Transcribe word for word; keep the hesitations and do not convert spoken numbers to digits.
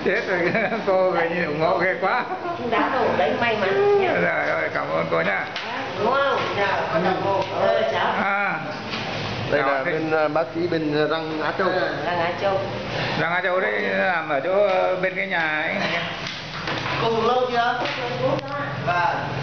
Chết rồi, cô người như ủng hộ ghê quá. Đã đủ đấy, may mắn nha. Rồi, rồi, cảm ơn cô nha. Đúng không? Chào, con chào cô. Ơi, cháu. À, đây là bên uh, bác sĩ bên răng Á Châu. À, răng Á Châu. Răng Á Châu đấy làm ở chỗ bên cái nhà ấy này. Cùng lâu chưa? Cô đó. Vâng.